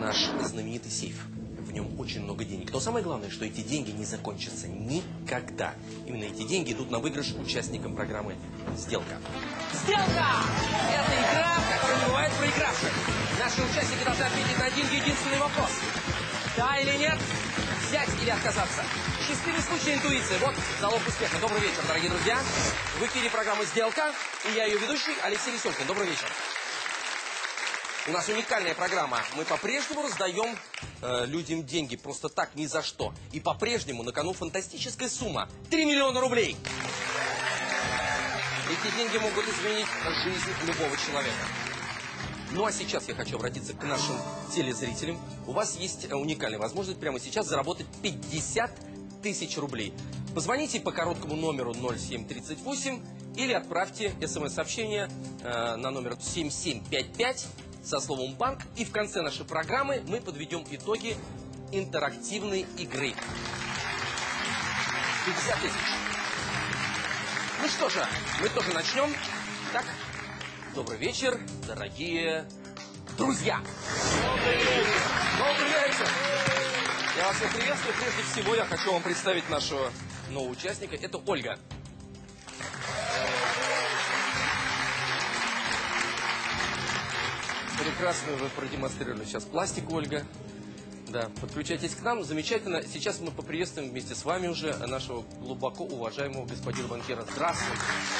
наш знаменитый сейф. В нем очень много денег. Но самое главное, что эти деньги не закончатся никогда. Именно эти деньги идут на выигрыш участникам программы «Сделка». Сделка! Это игра, в которой не бывает проигравших. Наши участники должны ответить на один единственный вопрос. Да или нет? Взять или отказаться? Счастливый случай интуиции. Вот залог успеха. Добрый вечер, дорогие друзья. В эфире программы «Сделка». И я ее ведущий Алексей Веселкин. Добрый вечер. У нас уникальная программа. Мы по-прежнему раздаем людям деньги просто так, ни за что. И по-прежнему на кону фантастическая сумма. 3 миллиона рублей. Эти деньги могут изменить жизнь любого человека. Ну а сейчас я хочу обратиться к нашим телезрителям. У вас есть уникальная возможность прямо сейчас заработать 50 тысяч рублей. Позвоните по короткому номеру 0738 или отправьте смс-сообщение на номер 7755 со словом «банк». И в конце нашей программы мы подведем итоги интерактивной игры. 50 тысяч. Ну что же, мы тоже начнем. Так, добрый вечер, дорогие друзья. Добрый вечер. Добрый вечер. Я вас всех приветствую. Прежде всего, я хочу вам представить нашего нового участника. Это Ольга. Прекрасно вы продемонстрировали сейчас пластик, Ольга. Да, подключайтесь к нам. Замечательно. Сейчас мы поприветствуем вместе с вами уже нашего глубоко уважаемого господина банкира. Здравствуйте.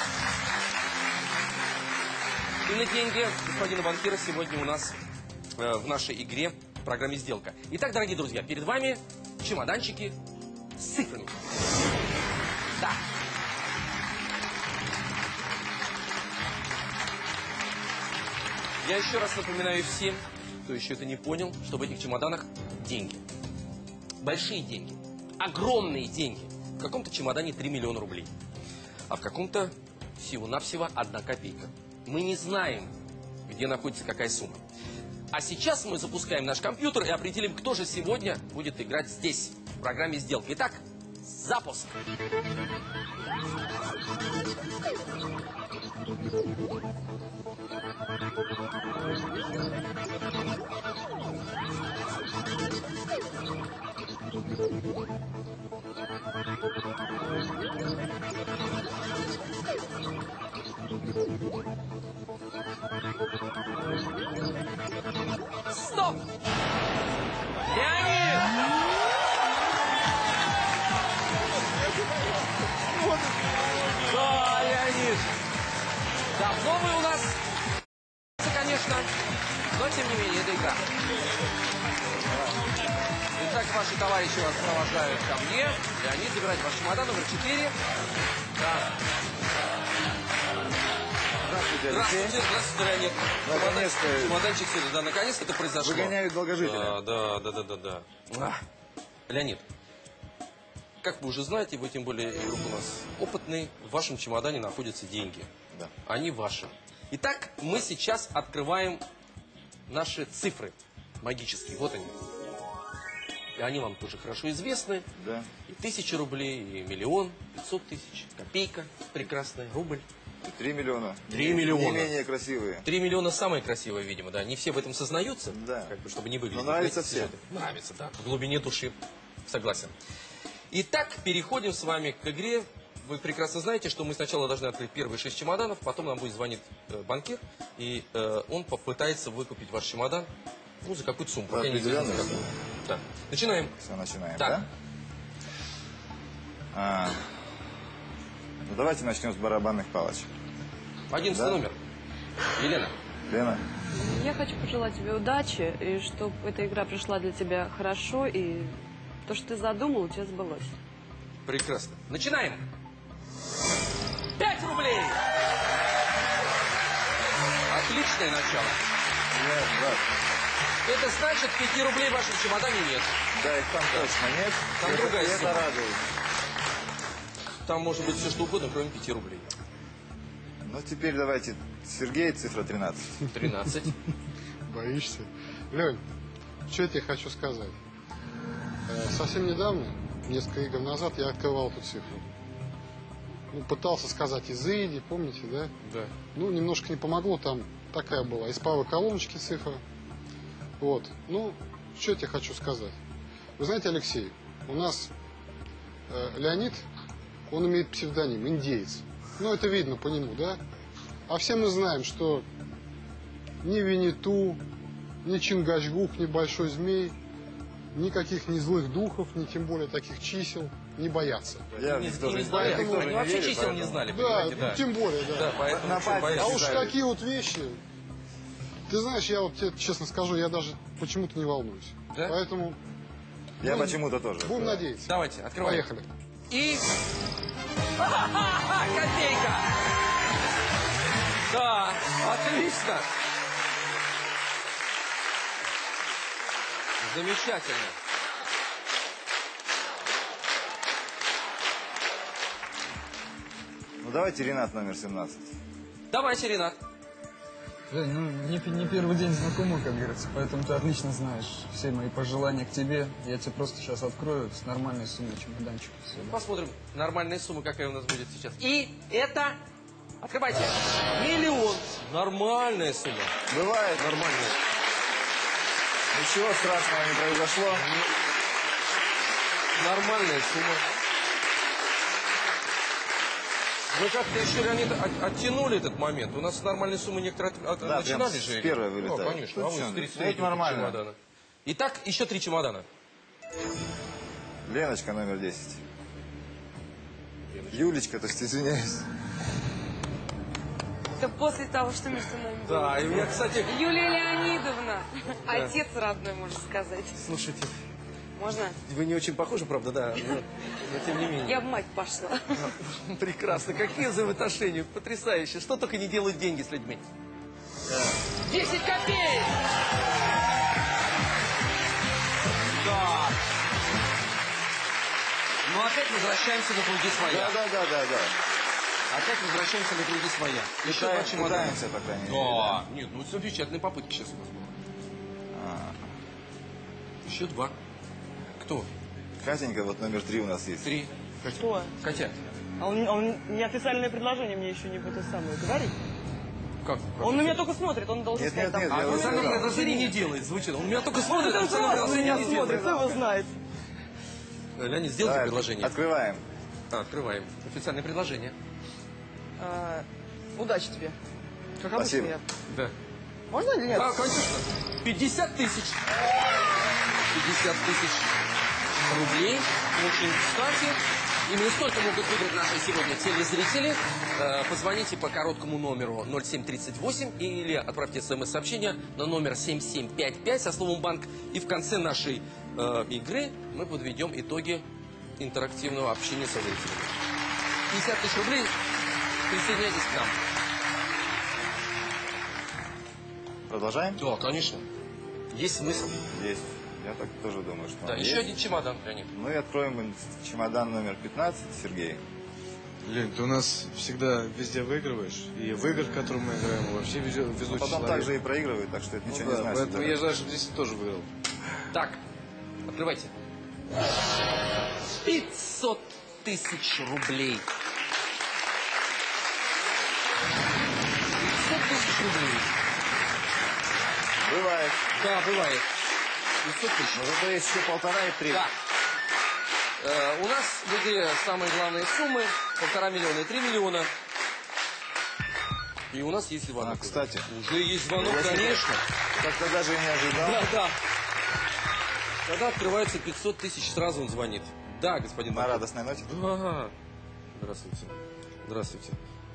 И на деньги господина банкира сегодня у нас в нашей игре в программе «Сделка». Итак, дорогие друзья, перед вами чемоданчики с цифрами. Да. Я еще раз напоминаю всем, кто еще это не понял, что в этих чемоданах деньги. Большие деньги. Огромные деньги. В каком-то чемодане 3 миллиона рублей. А в каком-то всего-навсего 1 копейка. Мы не знаем, где находится какая сумма. А сейчас мы запускаем наш компьютер и определим, кто же сегодня будет играть здесь, в программе «Сделка». Итак, запуск. Стоп! Леонид! Да, Леонид! Давно вы у нас, конечно, но тем не менее, это игра. Итак, ваши товарищи вас провожают ко мне. Леонид, забирайте ваш чемодан, номер 4. Да. Здравствуйте, Алексей. Здравствуйте, Леонид. Наконец-то. Чемоданчик сидит, да, наконец-то это произошло. Выгоняют долгожителя. Да. Леонид, как вы уже знаете, вы тем более игрок у нас опытный, в вашем чемодане находятся деньги. Да. Они ваши. Итак, мы сейчас открываем наши цифры магические. Вот они. И они вам тоже хорошо известны. Да. И 1000 рублей, и 1 000 000, 500 тысяч, копейка прекрасная, рубль. 3 миллиона. 3 миллиона. Не менее красивые. 3 миллиона самые красивые, видимо, да. Не все в этом сознаются. Да. Как бы, чтобы не выглядеть. Но нравится всем. Нравится, да. В глубине души. Согласен. Итак, переходим с вами к игре. Вы прекрасно знаете, что мы сначала должны открыть первые 6 чемоданов, потом нам будет звонить банкир, и он попытается выкупить ваш чемодан, ну, за какую-то сумму. Пока не известно, какую. Да. Начинаем. Все, начинаем, так. Да? Ну, давайте начнем с барабанных палочек. 11 да? номер. Елена. Лена. Я хочу пожелать тебе удачи, и чтобы эта игра пришла для тебя хорошо, и то, что ты задумал, у тебя сбылось. Прекрасно. Начинаем. 5 рублей. Отличное начало. Да. Это значит, 5 рублей в вашем чемодане нет. Да, их там точно нет. Там другая сумма. Это радует. Там может быть все что угодно, кроме 5 рублей. Ну, теперь давайте, Сергей, цифра 13. 13. Боишься? Лень, что я тебе хочу сказать? Совсем недавно, несколько игр назад, я открывал эту цифру. Ну, пытался сказать изыди, помните, да? Да. Ну, немножко не помогло, там такая была. Из правой колоночки цифра. Вот. Ну, что я тебе хочу сказать. Вы знаете, Алексей, у нас Леонид, он имеет псевдоним «Индеец». Ну, это видно по нему, да? А все мы знаем, что ни Винни-Ту, ни Чингачгук, ни Большой Змей, никаких ни злых духов, ни тем более таких чисел не боятся. Я Не тоже не знали. знаю. Они вообще чисел не знали, Да, понимаете, ну, тем более, да. Да, поэтому На все пальцах. боятся. А уж знали. такие вот вещи, ты знаешь, я вот тебе честно скажу, я даже почему-то не волнуюсь. Да? Поэтому Я почему-то тоже. будем да. надеяться. Давайте, открываем. Поехали. И... Копейка! Да, отлично! Замечательно. Ну давайте Ренат номер 17. Давайте, Ренат. Жень, ну не первый день знакомы, как говорится, поэтому ты отлично знаешь все мои пожелания к тебе. Я тебе просто сейчас открою с нормальной суммой чемоданчик. Все, да. Посмотрим, нормальная сумма, какая у нас будет сейчас. И это... Открывайте. 1 000 000. Нормальная сумма. Бывает. Нормальная. Ничего страшного не произошло. Нормальная сумма. Вы как-то еще, Леонид, оттянули этот момент. У нас с нормальной суммы некоторые Да, начинали прям же. с первой вылетает. Ну, конечно. Ну, А вы всё, с 33 это нормально. чемодана. Итак, еще 3 чемодана. Леночка номер 10. Юлечка, то есть извиняюсь. Это после того, что между нами было. Да, и у меня, кстати... Юлия Леонидовна. Отец родной, можно сказать. Слушайте, Можно? вы не очень похожи, правда, да, но тем не менее. Я в мать пошла. Прекрасно. Какие взаимоотношения. Потрясающе. Что только не делают деньги с людьми. 10 копеек! Да. Ну, опять возвращаемся на круги своя. Да. Опять возвращаемся на круги своя. Еще 2 чемодана. Пытаемся, по крайней мере. Да. Нет, ну, замечательные попытки сейчас у нас было. Еще 2. Кто? Катенька, вот номер 3 у нас есть. 3. Что? Катя. А он неофициальное предложение мне еще не это самое говорит. Как? Он на меня только смотрит, он должен Нет, сказать нет, нет, там. А я уже официальное сказал. предложение не делает, звучит. Он меня только смотрит, а Он официальное на предложение меня не смотрит, делает. кто его знает. Леонид, сделайте Давай, предложение. Открываем. Открываем. Официальное предложение. Удачи тебе. Как обычно Спасибо. я. Да. Можно или нет? Да, конечно. 50 тысяч. 50 тысяч рублей. Очень кстати. Именно столько могут выиграть наши сегодня телезрители. Позвоните по короткому номеру 0738 или отправьте смс-сообщение на номер 7755 со словом «банк». И в конце нашей игры мы подведем итоги интерактивного общения со зрителями. 50 тысяч рублей. Присоединяйтесь к нам. Продолжаем? Да, конечно. Есть смысл. Есть. Я так тоже думаю, что Да, он еще есть. один чемодан, Леонид. Ну и откроем чемодан номер 15, Сергей. Лень, ты у нас всегда везде выигрываешь. И в играх, в которые мы играем, вообще везучий Потом человек. также и проигрывает, так что это Ну ничего да, не значит. поэтому да. я желаю, чтобы здесь тоже выиграл. Так, открывайте. 500 тысяч рублей. 500 тысяч рублей. Бывает. Да, бывает. 500 тысяч. Но зато есть еще 1,5 и 3. Да. У нас в игре самые главные суммы. 1,5 миллиона и 3 миллиона. И у нас есть звонок. А, кстати. Уже есть звонок, Я конечно. Как-то даже и не ожидал. Да. Когда открывается 500 тысяч, сразу он звонит. Да, господин На банкир. радостной ноте. Ага. Здравствуйте. Здравствуйте.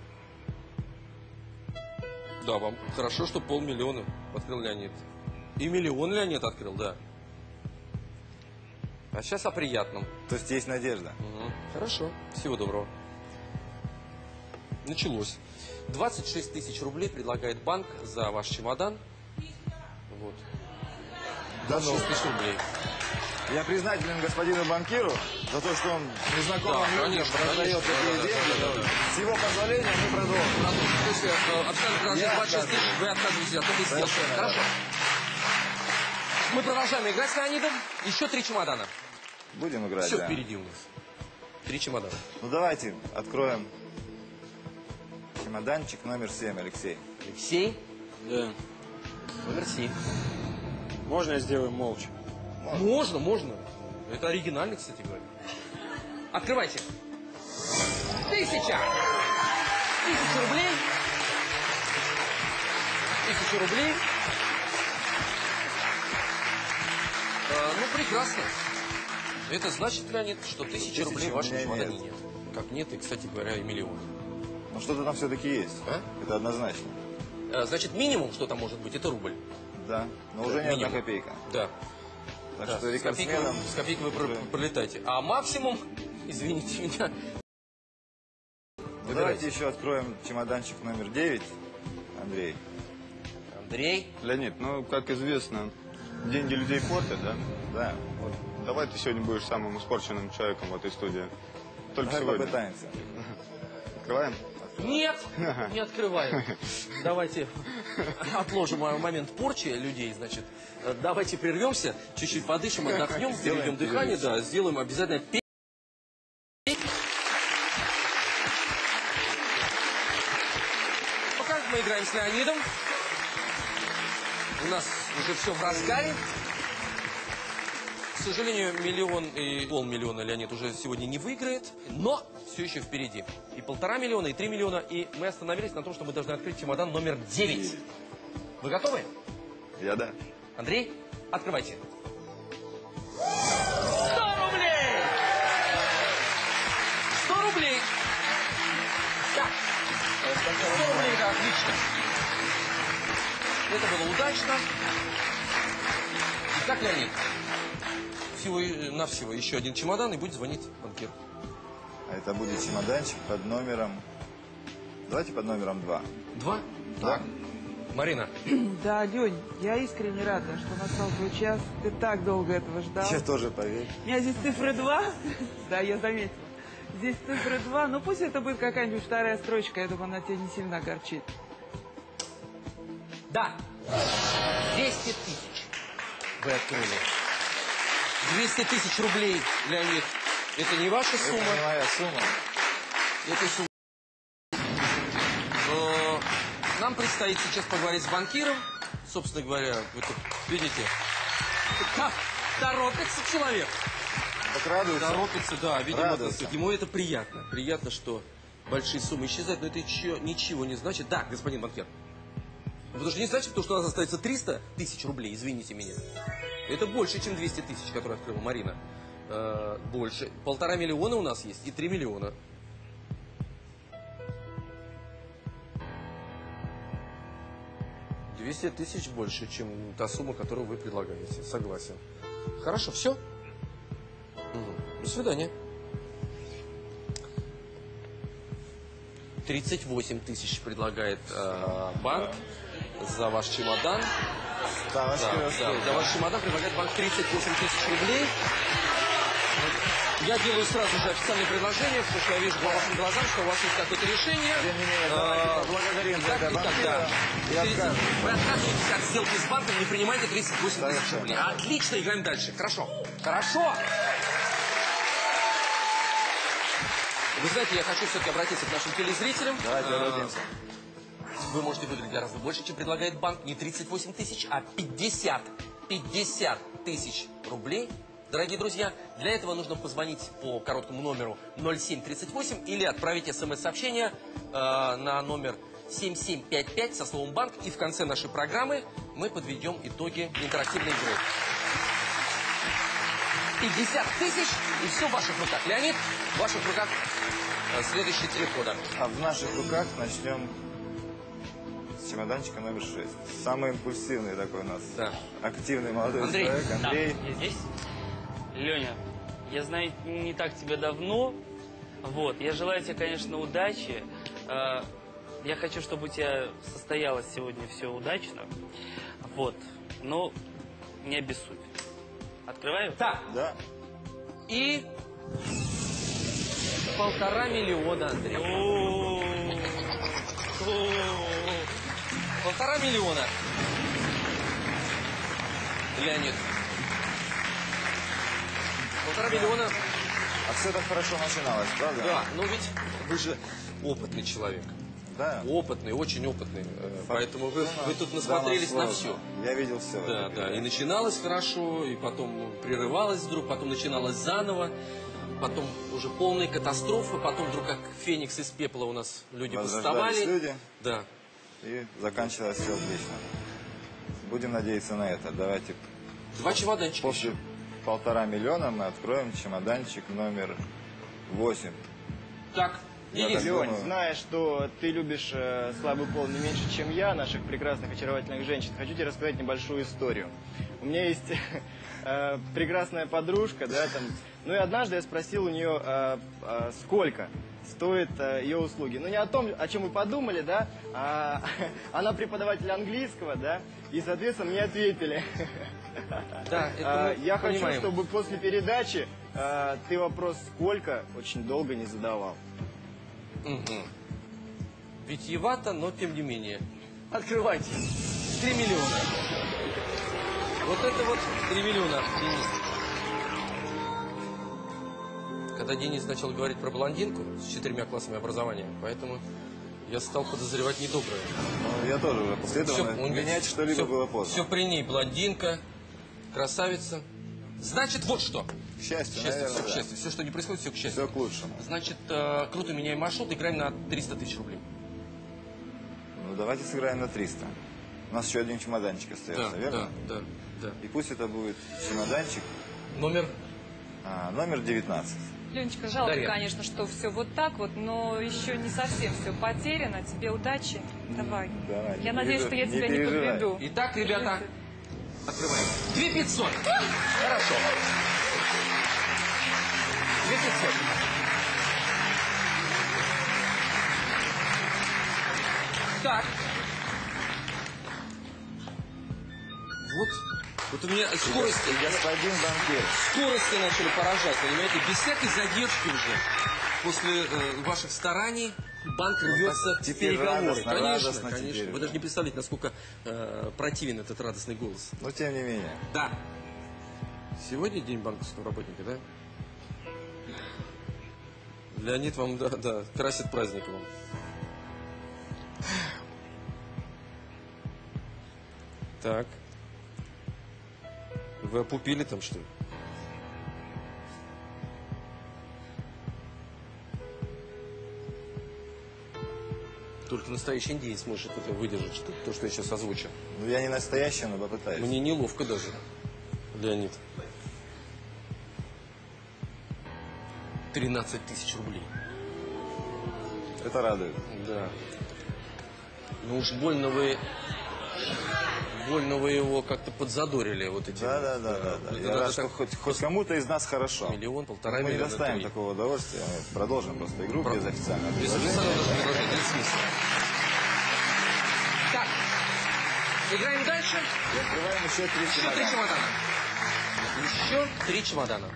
Да, вам хорошо, что 500 000 открыл Леонид. И 1 миллион Леонид открыл, да. А сейчас о приятном. То есть есть надежда. Угу. Хорошо. Всего доброго. Началось. 26 тысяч рублей предлагает банк за ваш чемодан. Вот. 26 тысяч рублей. Я признателен господину банкиру за то, что он незнакомым Да, людям конечно, раздает конечно. такие Да, деньги. да, да. С его позволения мы продолжим. То есть, официально предложение Я 26 тысяч, вы отказываетесь от этой сделки. Совершенно Хорошо. Мы продолжаем играть с Леонидом. Еще 3 чемодана. Будем играть, Все да. впереди у нас. 3 чемодана. Ну давайте откроем чемоданчик номер 7, Алексей. Алексей. Да. Номер 7. Можно я сделаю молча? Можно, можно. Это оригинально, кстати говоря. Открывайте. 1000! 1000 рублей. 1000 рублей. Ну, прекрасно. Это значит, Леонид, что 1000 рублей в вашем чемодане нет. Как нет, и, кстати говоря, и миллион. Ну, что-то там все-таки есть. А? Это однозначно. Значит, минимум, что там может быть, это рубль. Да, но уже не одна копейка. Да. Так Да, что рекордсменом... с копейкой вы пролетаете. А максимум, извините меня... Давайте еще откроем чемоданчик номер 9. Андрей. Андрей. Леонид, ну, как известно, деньги людей портят, да? Да. Вот. Давай ты сегодня будешь самым испорченным человеком в этой студии. Только Давай сегодня. попытаемся. Открываем? Нет, не открываем. Давайте отложим момент порчи людей, значит. Давайте прервемся, чуть-чуть подышим, отдохнем, переведем дыхание, да, сделаем обязательно... Пока мы играем с Леонидом. У нас уже все в разгаре. К сожалению, 1 миллион и полмиллиона Леонид уже сегодня не выиграет, но все еще впереди. И 1,5 миллиона, и 3 миллиона, и мы остановились на том, что мы должны открыть чемодан номер 9. Вы готовы? Я да. Андрей, открывайте. 100 рублей! 100 рублей! Так. 100 рублей, да, отлично. Это было удачно. Итак, Леонид, всего-навсего еще один чемодан, и будет звонить банкир. А это будет чемоданчик под номером... Давайте под номером 2. 2? Да. Марина. Да, Лень, я искренне рада, что настал твой час. Ты так долго этого ждал. Я тоже, поверь. У меня здесь цифра 2. Да, я заметила. Здесь цифра 2. Но пусть это будет какая-нибудь вторая строчка. Я думаю, она тебя не сильно огорчит. Да. 200 000 вы открыли. 200 000 рублей, Леонид. Это не ваша сумма. Это не моя сумма. Это сумма. Нам предстоит сейчас поговорить с банкиром. Собственно говоря, вы тут видите, как торопится человек. Так радуется. Торопится, да. Видимо, Радуется. ему это приятно. Приятно, что большие суммы исчезают, но это ничего не значит. Да, господин банкир. Потому что не значит, что у нас остается 300 000 рублей, извините меня. Это больше, чем 200 000, которые открыла Марина. Больше. 1,5 миллиона у нас есть и 3 миллиона. — 200 000 больше, чем та сумма, которую вы предлагаете. Согласен. Хорошо, все? Угу. До свидания. 38 000 предлагает банк за ваш чемодан. Да, за ваш чемодан предлагает банк 38 000 рублей. Я делаю сразу же официальное предложение, потому что я вижу по вашим глазам, что у вас есть какое-то решение. Благодарим за это банкира. Вы отказываетесь от сделки с банком, не принимайте 38 000 рублей. Отлично, играем дальше. Хорошо. Хорошо. Вы знаете, я хочу все-таки обратиться к нашим телезрителям. Давайте обратимся. Вы можете выиграть гораздо больше, чем предлагает банк. Не 38 000, а 50 000 рублей. Дорогие друзья, для этого нужно позвонить по короткому номеру 0738 или отправить смс-сообщение на номер 7755 со словом «банк». И в конце нашей программы мы подведем итоги интерактивной игры. 50 000, и все в ваших руках. Леонид, в ваших руках следующий телефон. А в наших руках начнем с чемоданчика номер 6. Самый импульсивный такой у нас. Да. Активный молодой Андрей. человек. Андрей. Да, я здесь. Леня, я знаю не так тебя давно. Вот, я желаю тебе, конечно, удачи. Я хочу, чтобы у тебя состоялось сегодня все удачно. Вот, но не обессудь. Открываю? Да. Да. И 1,5 миллиона, Андрей. 1,5 миллиона. Леонид. 1,5 миллиона. А все так хорошо начиналось, правда? Да, но ведь вы же опытный человек. Да. Опытный, очень опытный. Поэтому вы тут насмотрелись на все. Я видел все. Да, да. И начиналось хорошо, и потом прерывалось вдруг, потом начиналось заново, потом уже полная катастрофа, потом вдруг как феникс из пепла у нас люди восставали. Люди, да. И заканчивалось все отлично. Будем надеяться на это. Давайте. 2 чемоданчика. После 1,5 миллиона мы откроем чемоданчик номер 8. Так. Лёнь, зная, что ты любишь слабый пол не меньше, чем я, наших прекрасных, очаровательных женщин, хочу тебе рассказать небольшую историю. У меня есть прекрасная подружка, да, там, ну и однажды я спросил у нее, сколько стоят ее услуги. Ну не о том, о чем мы подумали, да, а она преподаватель английского, да, и, соответственно, мне ответили. Да, это мы я понимаем. хочу, чтобы после передачи ты вопрос «сколько» очень долго не задавал. Угу. Витиевато, но тем не менее. Открывайте. 3 миллиона. Вот это вот 3 миллиона, Денис. Когда Денис начал говорить про блондинку с 4 классами образования, поэтому я стал подозревать недоброе. Ну, я тоже уже после этого менять что-либо было поздно. Все при ней. Блондинка, красавица. Значит, вот что. К счастью, счастье, наверное, все к да. счастью. Все, что не происходит, все к счастью. Все к лучшему. Значит, круто меняем маршрут, играем на 300 тысяч рублей. Ну, давайте сыграем на 300. У нас еще один чемоданчик остается, Да, верно? да. И пусть это будет чемоданчик. Номер 19. Ленечка, жалко, Дарья. конечно, что все вот так вот, но еще не совсем все потеряно. Тебе удачи. Давай. Давай, Я надеюсь, что я тебя не подведу. Итак, ребята, открываем. 2500. Хорошо. 2500. Так. Вот у меня скорости. Господин банкир. Скорости начали поражать, понимаете? Без всякой задержки уже. После ваших стараний банк рвется в теперь переговоры. радостно Конечно. теперь, Вы даже не представляете, насколько противен этот радостный голос. Но тем не менее. Да. Сегодня день банковского работника, да? Леонид вам, да, красит праздник вам. Так. Вы опупили там, что ли? Только настоящий индеец может это выдержать, то, что я сейчас озвучу. Ну, я не настоящий, но попытаюсь. Мне неловко даже, Леонид. 13 тысяч рублей. Это радует. Да. Ну уж больно вы его как-то подзадорили вот эти. Да. Я рад, что хоть кому-то из нас хорошо. Миллион, полтора Мы миллиона. не доставим такого удовольствия. Мы продолжим просто игру без официального Без предложения. официального предложения, без смысла. Так, играем дальше. Открываем еще 3 Еще 3 чемодана. Еще 3 чемодана.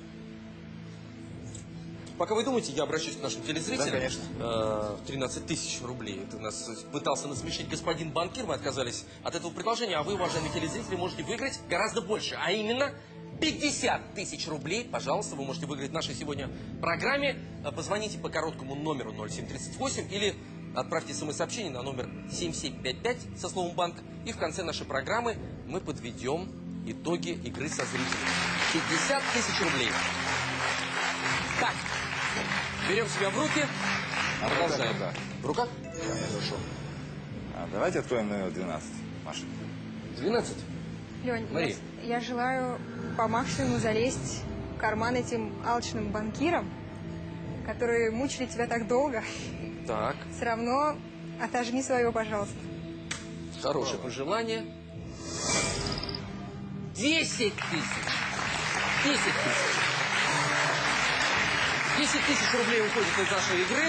Пока вы думаете, я обращусь к нашим телезрителям. Да, конечно. 13 тысяч рублей. Это нас пытался насмешить господин банкир. Мы отказались от этого предложения. А вы, уважаемые телезрители, можете выиграть гораздо больше. А именно 50 тысяч рублей. Пожалуйста, вы можете выиграть в нашей сегодня программе. Позвоните по короткому номеру 0738 или отправьте смс-сообщение на номер 7755 со словом «банк». И в конце нашей программы мы подведем итоги игры со зрителями. 50 тысяч рублей. Так, берем себя в руки. Продолжаем. В руках? Хорошо. Давайте откроем номер 12, Маша. 12? Лень, Мария. я желаю по максимуму залезть в карман этим алчным банкирам, которые мучили тебя так долго. Так. Все равно отожми свое, пожалуйста. Хорошее пожелание. 10 тысяч. 10 тысяч. 10 тысяч рублей уходит из нашей игры.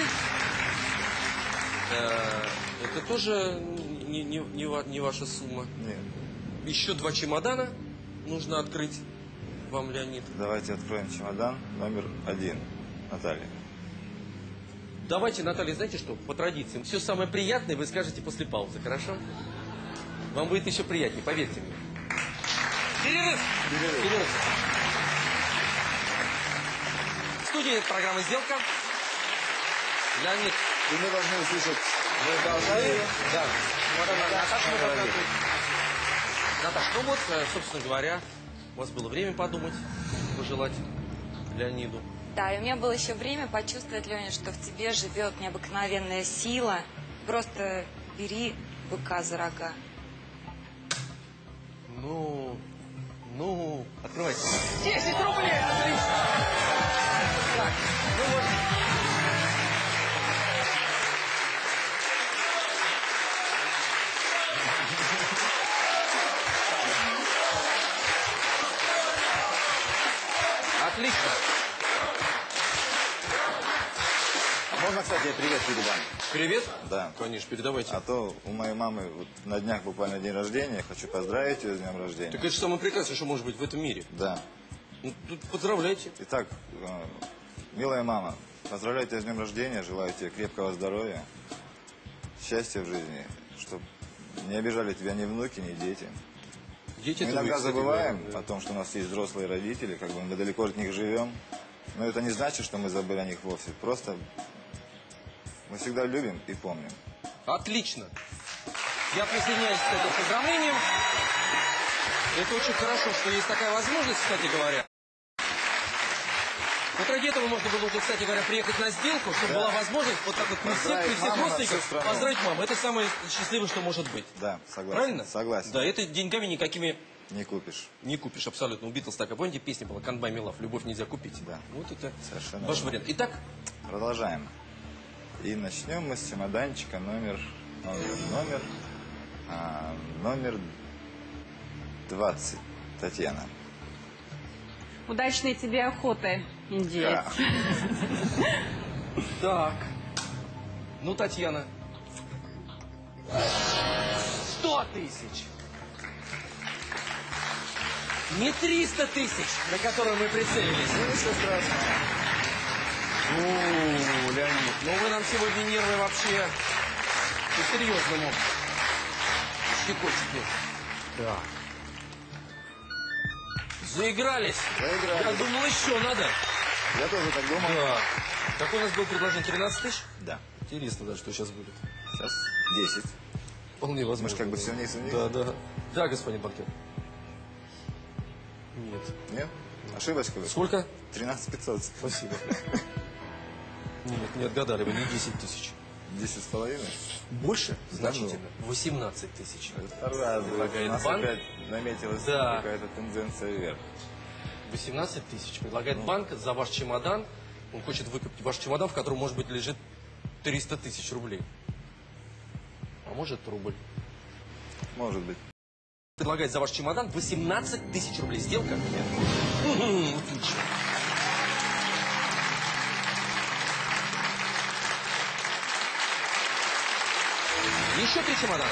Это тоже не ваша сумма. Нет. Еще 2 чемодана нужно открыть вам, Леонид. Давайте откроем чемодан номер 1. Наталья. Давайте, Наталья, знаете что, по традиции, все самое приятное вы скажете после паузы, хорошо? Вам будет еще приятнее, поверьте мне. Перерыв! Перерыв. В студии программы «Сделка». Леонид. И мы должны услышать... Да. Наташа, ну вот, собственно говоря, у вас было время подумать, пожелать Леониду. Да, и у меня было еще время почувствовать, Леня, что в тебе живет необыкновенная сила. Просто бери быка за рога. Ну, открывайте. 10 рублей! Отлично! Так, ну вот. Отлично. Можно, кстати, я привет передам? Привет? Да. Конечно, передавайте. А то у моей мамы вот на днях буквально день рождения. Хочу поздравить ее с днем рождения. Так это же самое прекрасное, что может быть в этом мире. Да. Ну, тут поздравляйте. Итак, милая мама, поздравляю тебя с днем рождения, желаю тебе крепкого здоровья, счастья в жизни, чтобы не обижали тебя ни внуки, ни дети. Мы иногда забываем о том, что у нас есть взрослые родители, как бы мы далеко от них живем, но это не значит, что мы забыли о них вовсе. Просто мы всегда любим и помним. Отлично. Я присоединяюсь к этим поздравлениям. Это очень хорошо, что есть такая возможность, кстати говоря. Вот ради этого можно было, кстати говоря, приехать на сделку, чтобы была возможность вот так вот при всех родственниках поздравить маму. Это самое счастливое, что может быть. Да, согласен. Правильно? Согласен. Да, это деньгами никакими... Не купишь. Не купишь, абсолютно. У Битлз такая, помните, песня была «Can't buy me love», «Любовь нельзя купить». Да. Вот это совершенно ваш вариант. Итак? Продолжаем. И начнем мы с чемоданчика номер 20. Татьяна. Удачной тебе охоты, индеец. Так. Ну, Татьяна. 100 тысяч. Не 300 тысяч, на которые мы прицелились. Ну, ничего страшного. Леонид, ну вы нам сегодня нервы вообще по-серьезному щекочете. Так. Заигрались. Я думал, еще надо. Я тоже так думал. Да. Какое у нас было предложение? 13 тысяч? Да. Интересно, да, что сейчас будет. Сейчас 10. Вполне возможно. Мы же как бы все вниз и вниз. Да, да. Да, господин банкир. Нет. Нет? Ошибочка. Сколько? 13 500. Спасибо. Нет, не отгадали вы, не 10 тысяч. 10,5? Больше? Значительно. 18 тысяч. Предлагает банк. Опять наметилась какая-то тенденция вверх. 18 тысяч предлагает банк за ваш чемодан. Он хочет выкупить ваш чемодан, в котором, может быть, лежит 300 тысяч рублей. А может, рубль. Может быть. Предлагает за ваш чемодан 18 тысяч рублей. Сделка? Нет. Отлично. Еще 3 чемодана.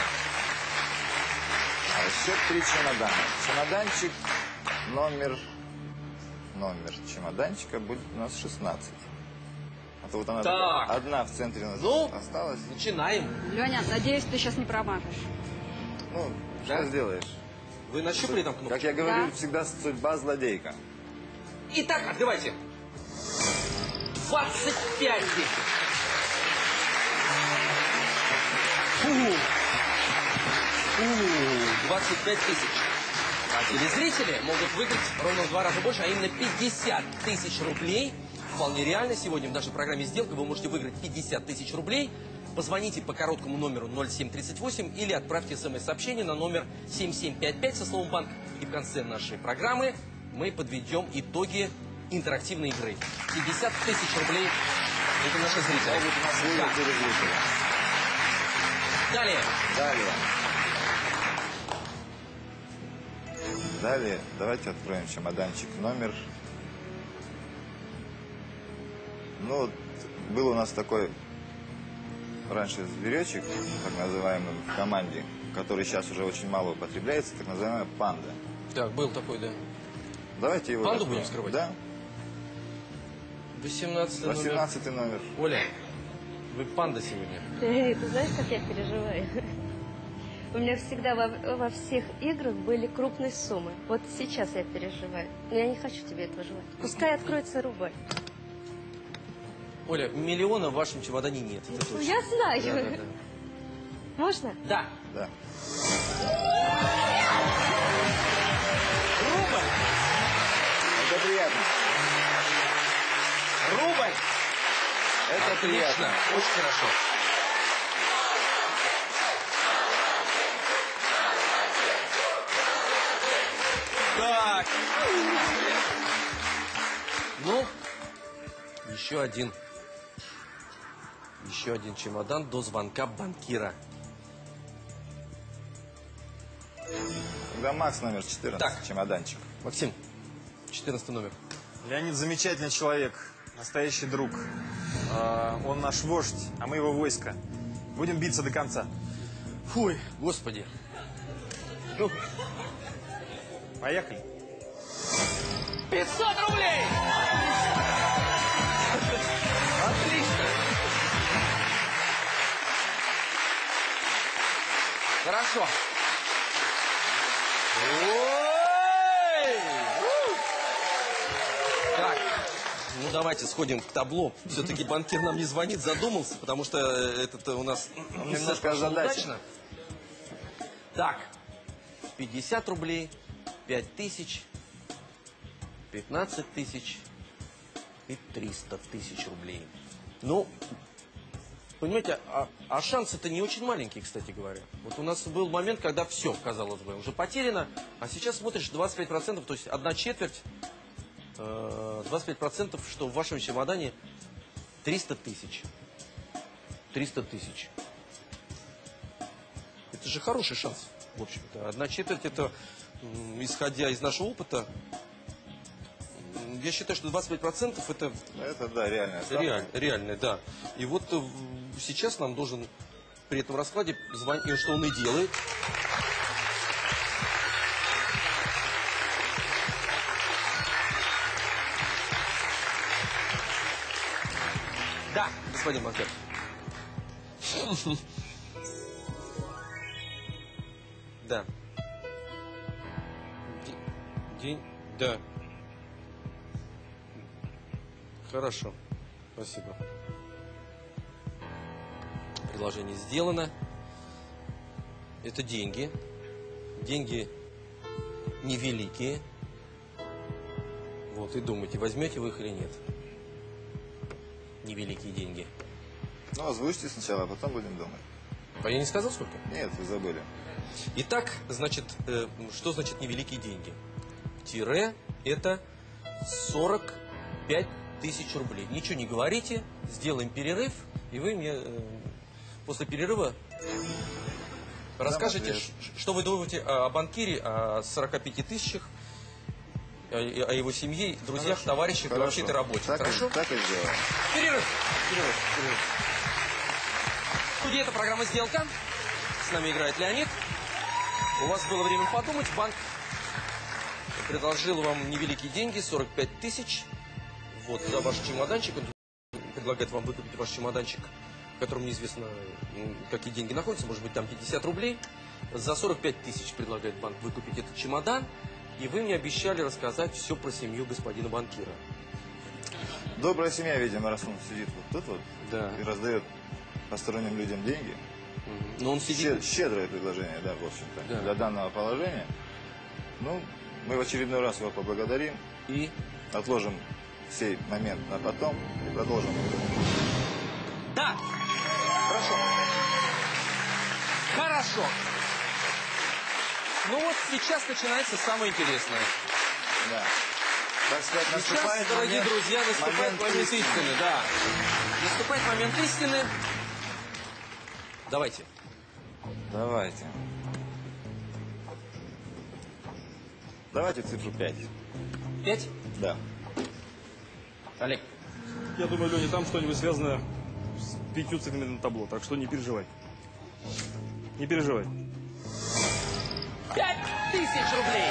А еще 3 чемодана. Чемоданчик номер чемоданчика будет у нас 16. А то вот она одна в центре у нас осталась. Начинаем. Леня, надеюсь, ты сейчас не промажешь. Ну, что сделаешь? Вы нащупали там кнопку? Как я говорю, всегда судьба злодейка. Итак, открывайте. 25 тысяч. 25 тысяч. А телезрители могут выиграть ровно в 2 раза больше, а именно 50 тысяч рублей. Вполне реально. Сегодня в нашей программе «Сделка» вы можете выиграть 50 тысяч рублей. Позвоните по короткому номеру 0738 или отправьте смс-сообщение на номер 7755 со словом «Банк». И в конце нашей программы мы подведем итоги интерактивной игры. 50 тысяч рублей – это наши зрители. Далее. Далее давайте откроем чемоданчик номер. Ну, вот был у нас такой раньше зверечек, так называемый, в команде, который сейчас уже очень мало употребляется, так называемая панда. Так, был такой, да. Давайте его панду откроем. будем скрывать? Да. 18 номер. Оля, вы панда сегодня. Ты знаешь, как я переживаю? У меня всегда во всех играх были крупные суммы. Вот сейчас я переживаю. Но я не хочу тебе этого желать. Пускай откроется рубль. Оля, миллиона в вашем чемодане нет. Это точно. Я знаю. Да, да, да. Можно? Да. Да. Рубль! Это приятно. Рубль! Это отлично. приятно. Очень хорошо. Так. Ну, еще один чемодан до звонка банкира. Тогда Макс номер 14, Так. чемоданчик. Максим, 14 номер. Леонид замечательный человек, настоящий друг. Он наш вождь, а мы его войско. Будем биться до конца. Фуй, господи. Ну, поехали. 500 рублей! Отлично. Хорошо. Ой! Так, ну давайте сходим к табло. Все-таки банкир нам не звонит, задумался, потому что этот у нас немножко озадачен. Так, 50 рублей, 5000, 15 тысяч и 300 тысяч рублей. Ну, понимаете, а шансы-то не очень маленькие, кстати говоря. Вот у нас был момент, когда все, казалось бы, уже потеряно, а сейчас смотришь 25%, то есть 1/4, 25%, что в вашем чемодане 300 тысяч. 300 тысяч. Это же хороший шанс, в общем-то. 1/4 это, исходя из нашего опыта, я считаю, что 25% это... Это, да, реальная ставка. Реальная, да. И вот сейчас нам должен при этом раскладе звонить, и что он и делает. Да, господин банкир. Да. День, да. Хорошо, спасибо. Предложение сделано. Это деньги. Деньги невеликие. Вот, и думайте, возьмете вы их или нет. Невеликие деньги. Ну, озвучьте сначала, а потом будем думать. А я не сказал сколько? Нет, вы забыли. Итак, значит, что значит невеликие деньги? Тире это 45 тысяч рублей. Ничего не говорите, сделаем перерыв, и вы мне после перерыва расскажете, что вы думаете о банкире, о 45 тысячах, о его семье, друзьях, товарищах, и вообще этой работе. Хорошо? Так и сделаем. Перерыв. В студии это программа «Сделка». С нами играет Леонид. У вас было время подумать. Банк предложил вам невеликие деньги, 45 тысяч. Вот, за ваш чемоданчик. Он предлагает вам выкупить ваш чемоданчик, в котором неизвестно, какие деньги находятся. Может быть, там 50 рублей. За 45 тысяч предлагает банк выкупить этот чемодан. И вы мне обещали рассказать все про семью господина банкира. Добрая семья, видимо, раз он сидит вот тут вот, да, и раздает посторонним людям деньги. Но он сидит... Щедрое предложение, да, в общем-то, да, для данного положения. Ну, мы в очередной раз его поблагодарим. И отложим сей момент на потом и продолжим. Да! Хорошо. Хорошо. Ну вот сейчас начинается самое интересное. Да. Так сказать, сейчас, дорогие друзья, наступает момент истины. Да. Наступает момент истины. Давайте. Давайте. Давайте цифру 5. 5? Да. Олег. Я думаю, Леня, там что-нибудь связано с 5 цифрами на табло, так что не переживай. Не переживай. 5000 рублей.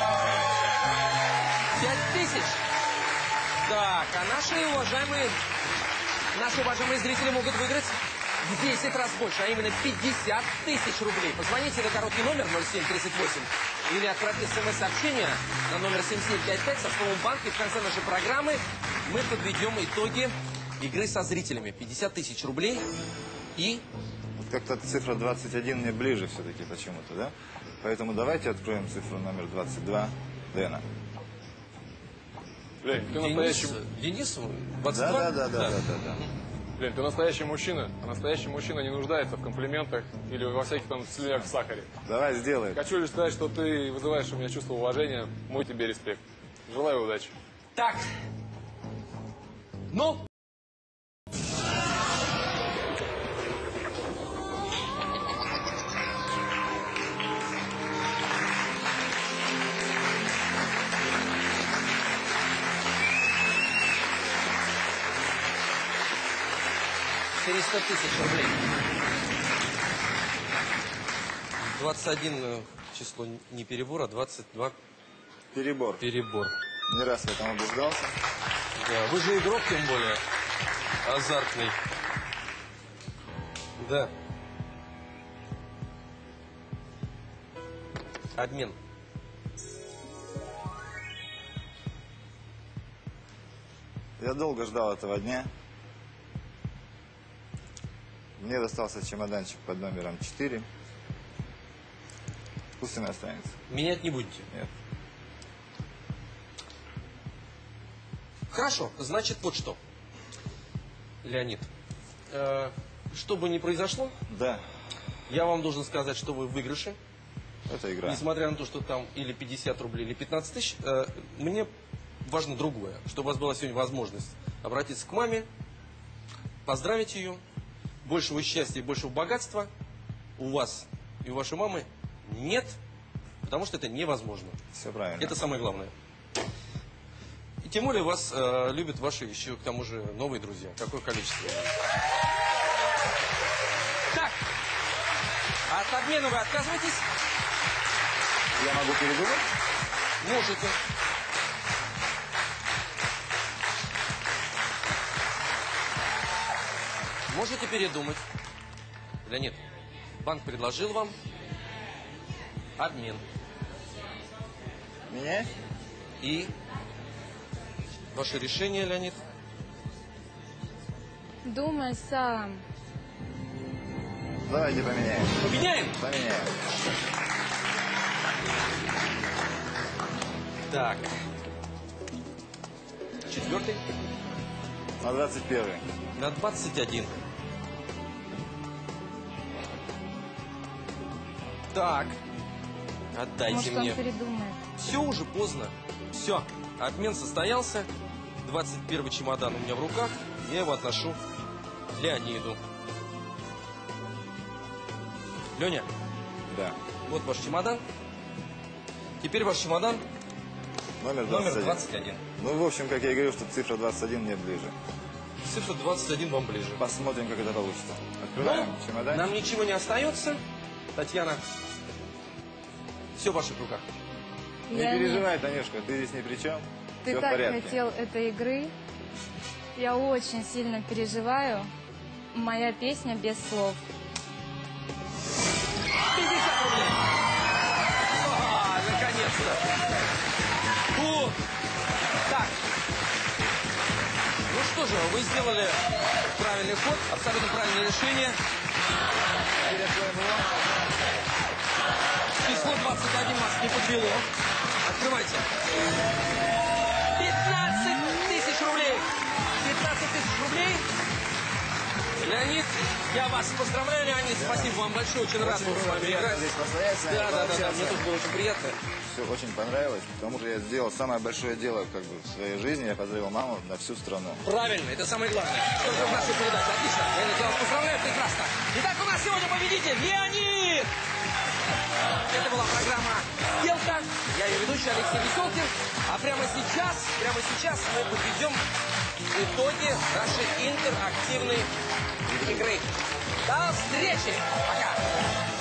5000. Так, а наши уважаемые зрители могут выиграть в 10 раз больше, а именно 50 тысяч рублей. Позвоните на короткий номер 0738 или отправьте смс-сообщение на номер 7755 со словом «банк», и в конце нашей программы мы подведем итоги игры со зрителями. 50 тысяч рублей и... Вот как-то цифра 21 мне ближе все-таки почему-то, да? Поэтому давайте откроем цифру номер 22 Дэна. Лень, ты настоящий... Денис? 22? Да. Лень, ты настоящий мужчина, а настоящий мужчина не нуждается в комплиментах или во всяких там слюнях в сахаре. Давай, сделай. Хочу лишь сказать, что ты вызываешь у меня чувство уважения, мой тебе респект. Желаю удачи. Так. Ну? $400 тысяч рублей. 21 число не перебор, а 22... Перебор. Перебор. Не раз в этом убеждался. Да, вы же игрок, тем более, азартный. Да. Обмен. Я долго ждал этого дня. Мне достался чемоданчик под номером 4. Пусть он останется. Менять не будете? Нет. Хорошо, значит вот что. Леонид, что бы ни произошло, да, я вам должен сказать, что вы в выигрыше. Это игра. Несмотря на то, что там или 50 рублей, или 15 тысяч, мне важно другое. Чтобы у вас была сегодня возможность обратиться к маме, поздравить ее. Большего счастья и большего богатства у вас и у вашей мамы нет, потому что это невозможно. Все правильно. Это самое главное. И тем более вас любят ваши еще, к тому же, новые друзья. Какое количество. Так, от обмена вы отказываетесь? Я могу передумать? Можете. Можете передумать. Леонид, банк предложил вам обмен. Менять? И ваше решение, Леонид? Думай сам. Давайте поменяем. Поменяем? Поменяем. Так. 4-й? На 21-й. На 21. Так. Отдайте Может, мне. он передумает. Все уже поздно. Все. Обмен состоялся. 21 чемодан у меня в руках. Я его отношу Леониду. Леня? Да. Вот ваш чемодан. Теперь ваш чемодан. Номер 21. Ну, в общем, как я и говорил, что цифра 21 мне ближе. Цифра 21 вам ближе. Посмотрим, как это получится. Открываем чемодан. Нам ничего не остается. Татьяна, все в ваших руках. Не переживай, Танюшка, ты здесь ни при чем. Ты Все в так порядке. хотел этой игры. Я очень сильно переживаю. Моя песня без слов. 50 рублей! Наконец-то! Так. Ну что же, вы сделали правильный ход, абсолютно правильное решение. Число 21 вас не подвело. Открывайте. 15 тысяч рублей. 15 тысяч рублей. Леонид, я вас поздравляю, Леонид. Спасибо вам большое. Очень рад был с вами играть. Здесь постояться, Да. Мне тоже было очень приятно. Все очень понравилось, потому что я сделал самое большое дело как бы в своей жизни. Я поздравил маму на всю страну. Правильно, это самое главное. Что же в нашей передаче? Отлично. Я вас поздравляю, прекрасно. Итак, у нас сегодня победитель Леонид. Это была программа «Сделка». Я ее ведущий Алексей Веселкин. А прямо сейчас мы подведем итоги нашей интерактивной игры. До встречи! Пока!